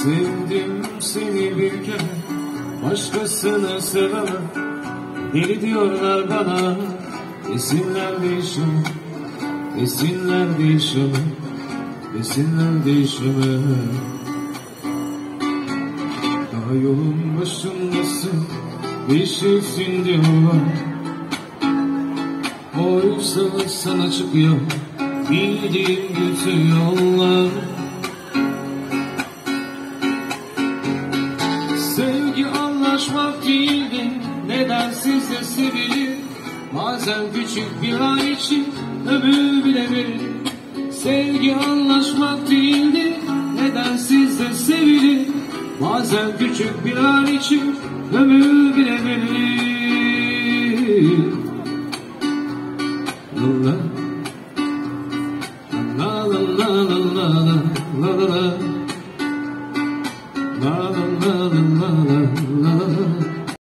Sevdim seni bir kere, başkasını sevemem. Deli diyorlar bana, desinler değişim, desinler değişim, desinler değişim. Daha yolun başındasın, değişirsin diyorlar. Oysa sana çıkıyor bildiğim bütün yollar. Sevgi anlaşmak değildi, neden sizle sevilir? Bazen küçük bir an için ömür bile verir. Sevgi anlaşmak değildi, neden sizle sevilir? Bazen küçük bir an için ömür bile verir. La la la la la la la la la la la la la la la la.